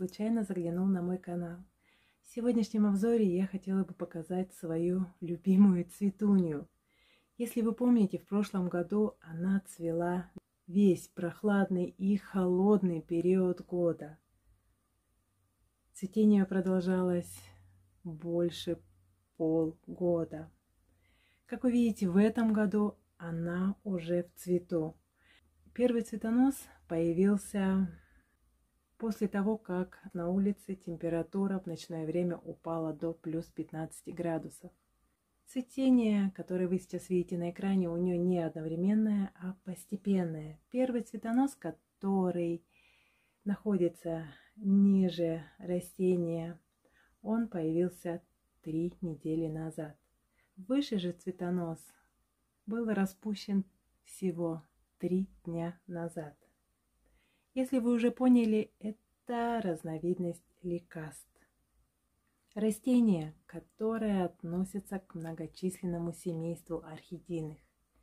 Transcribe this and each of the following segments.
случайно заглянул на мой канал. В сегодняшнем обзоре я хотела бы показать свою любимую цветунью. Если вы помните, в прошлом году она цвела весь прохладный и холодный период года. Цветение продолжалось больше полгода. Как вы видите, в этом году она уже в цвету. Первый цветонос появился после того, как на улице температура в ночное время упала до плюс 15 градусов. Цветение, которое вы сейчас видите на экране, у нее не одновременное, а постепенное. Первый цветонос, который находится ниже растения, он появился 3 недели назад. Выше же цветонос был распущен всего 3 дня назад. Если вы уже поняли, это разновидность ликаст. Растение, которое относится к многочисленному семейству орхидейных.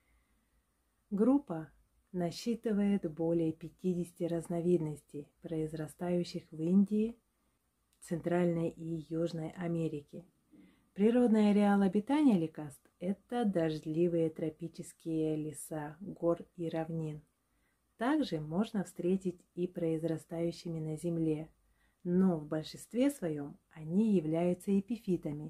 Группа насчитывает более 50 разновидностей, произрастающих в Индии, Центральной и Южной Америке. Природный ареал обитания ликаст – это дождливые тропические леса, гор и равнин. Также можно встретить и произрастающими на земле, но в большинстве своем они являются эпифитами,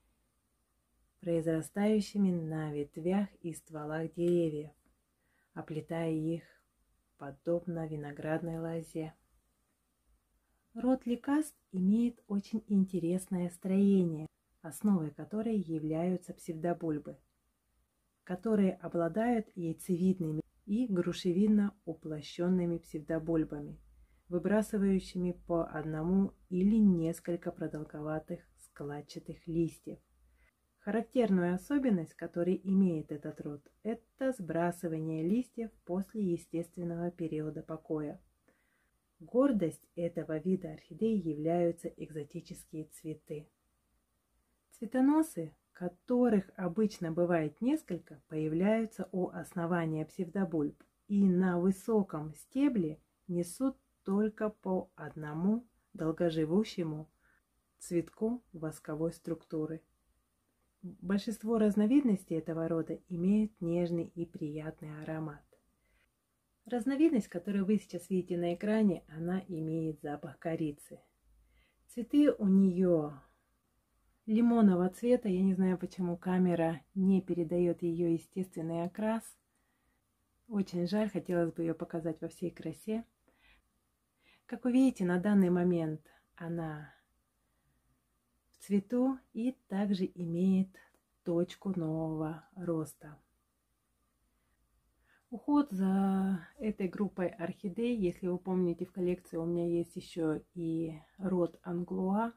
произрастающими на ветвях и стволах деревьев, оплетая их подобно виноградной лозе. Род ликаст имеет очень интересное строение, основой которой являются псевдобульбы, которые обладают яйцевидными и грушевидно-уплощенными псевдобульбами, выбрасывающими по одному или несколько продолговатых складчатых листьев. Характерную особенность, которую имеет этот род, это сбрасывание листьев после естественного периода покоя. Гордость этого вида орхидей являются экзотические цветы. Цветоносы, которых обычно бывает несколько, появляются у основания псевдобульб и на высоком стебле несут только по одному долгоживущему цветку восковой структуры. Большинство разновидностей этого рода имеют нежный и приятный аромат. Разновидность, которую вы сейчас видите на экране, она имеет запах корицы. Цветы у нее лимонного цвета. Я не знаю, почему камера не передает ее естественный окрас. Очень жаль, хотелось бы ее показать во всей красе. Как вы видите, на данный момент она в цвету и также имеет точку нового роста. Уход за этой группой орхидей, если вы помните, в коллекции у меня есть еще и род Англуа.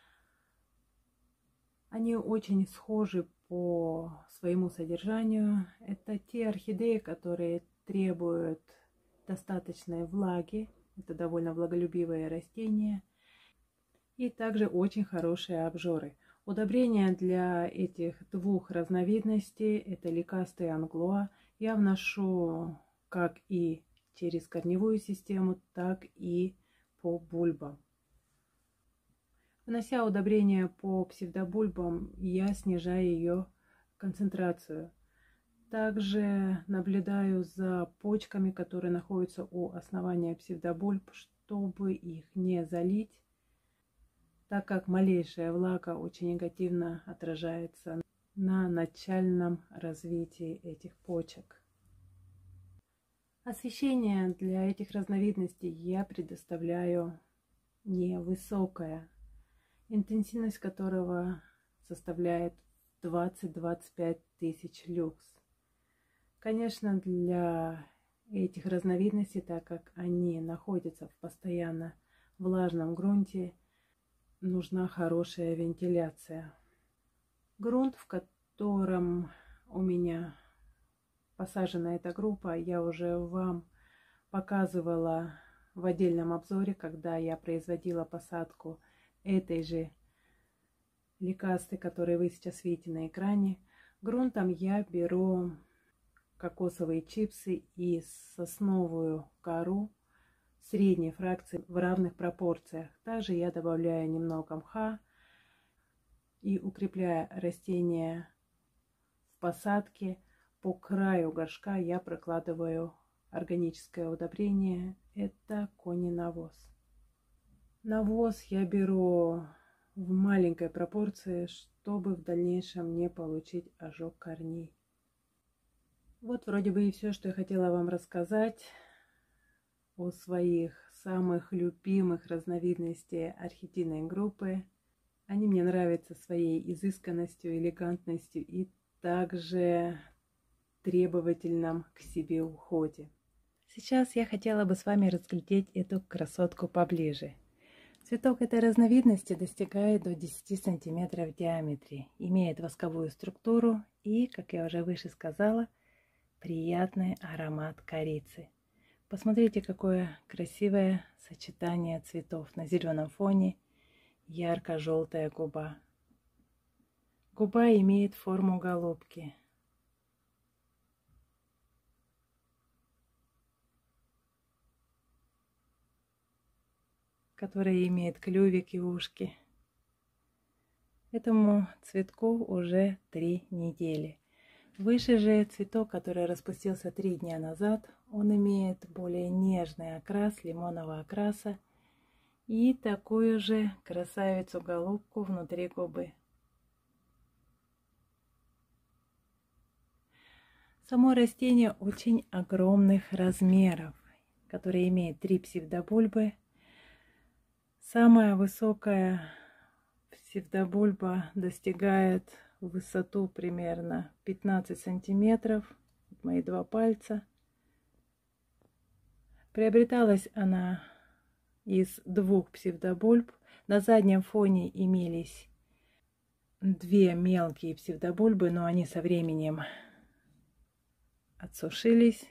Они очень схожи по своему содержанию. Это те орхидеи, которые требуют достаточной влаги. Это довольно влаголюбивые растения. И также очень хорошие обжоры. Удобрения для этих двух разновидностей, это ликасты и Англуа, я вношу как и через корневую систему, так и по бульбам. Внося удобрения по псевдобульбам, я снижаю ее концентрацию. Также наблюдаю за почками, которые находятся у основания псевдобульб, чтобы их не залить, так как малейшая влага очень негативно отражается на начальном развитии этих почек. Освещение для этих разновидностей я предоставляю невысокое, интенсивность которого составляет 20-25 тысяч люкс. Конечно, для этих разновидностей, так как они находятся в постоянно влажном грунте, нужна хорошая вентиляция. Грунт, в котором у меня посажена эта группа, я уже вам показывала в отдельном обзоре, когда я производила посадку этой же ликасты, которые вы сейчас видите на экране. Грунтом я беру кокосовые чипсы и сосновую кору средней фракции в равных пропорциях. Также я добавляю немного мха и, укрепляя растение в посадке, по краю горшка я прокладываю органическое удобрение. Это кони навоз. Навоз я беру в маленькой пропорции, чтобы в дальнейшем не получить ожог корней. Вот вроде бы и все, что я хотела вам рассказать о своих самых любимых разновидностях орхидейной группы. Они мне нравятся своей изысканностью, элегантностью и также требовательном к себе уходе. Сейчас я хотела бы с вами разглядеть эту красотку поближе. Цветок этой разновидности достигает до 10 см в диаметре, имеет восковую структуру и, как я уже выше сказала, приятный аромат корицы. Посмотрите, какое красивое сочетание цветов. На зеленом фоне ярко-желтая губа. Губа имеет форму голубки. Которая имеет клювик и ушки. Этому цветку уже 3 недели. Выше же цветок, который распустился 3 дня назад, он имеет более нежный окрас, лимонного окраса и такую же красавицу-голубку внутри губы. Само растение очень огромных размеров, которое имеет 3 псевдобульбы. Самая высокая псевдобульба достигает высоту примерно 15 сантиметров, мои 2 пальца. Приобреталась она из 2 псевдобульб. На заднем фоне имелись 2 мелкие псевдобульбы, но они со временем отсушились.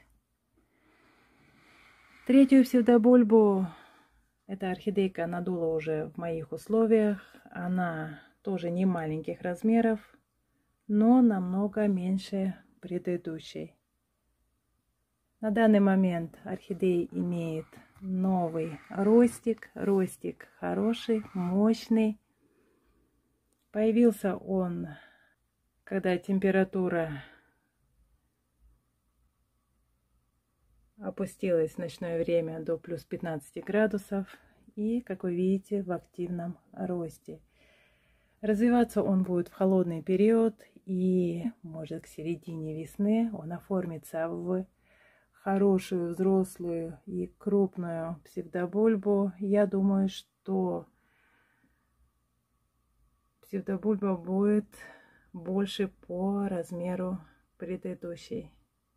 Третью псевдобульбу эта орхидейка надула уже в моих условиях. Она тоже не маленьких размеров, но намного меньше предыдущей. На данный момент орхидея имеет новый ростик. Ростик хороший, мощный. Появился он, когда температура опустилась в ночное время до плюс 15 градусов. И, как вы видите, в активном росте. Развиваться он будет в холодный период. И, может, к середине весны он оформится в хорошую, взрослую и крупную псевдобульбу. Я думаю, что псевдобульба будет больше по размеру предыдущей.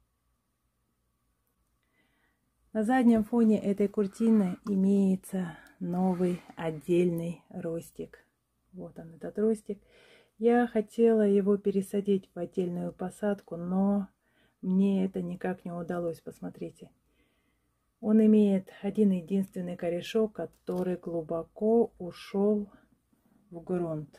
На заднем фоне этой куртины имеется новый отдельный ростик. Вот он, этот ростик. Я хотела его пересадить в отдельную посадку, но мне это никак не удалось. Посмотрите. Он имеет один единственный корешок, который глубоко ушел в грунт.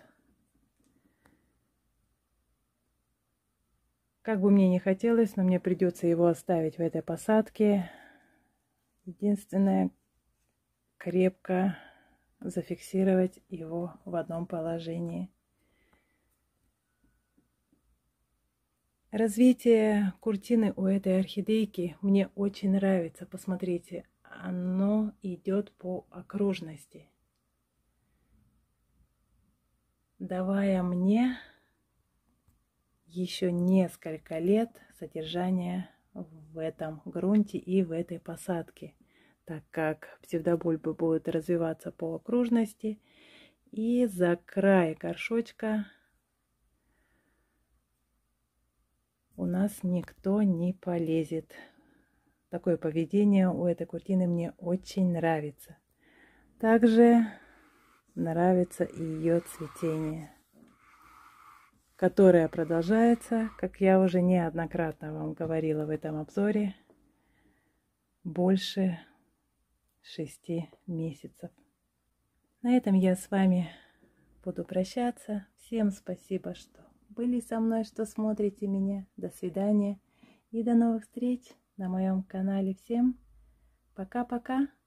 Как бы мне не хотелось, но мне придется его оставить в этой посадке. Единственное, крепко зафиксировать его в одном положении. Развитие куртины у этой орхидейки мне очень нравится. Посмотрите, оно идет по окружности, давая мне еще несколько лет содержания в этом грунте и в этой посадке, так как псевдобульбы будут развиваться по окружности, и за край горшочка у нас никто не полезет. Такое поведение у этой куртины мне очень нравится. Также нравится и ее цветение, которое продолжается, как я уже неоднократно вам говорила в этом обзоре, больше 6 месяцев. На этом я с вами буду прощаться. Всем спасибо, что были со мной, что смотрите меня. До свидания и до новых встреч на моем канале. Всем пока-пока.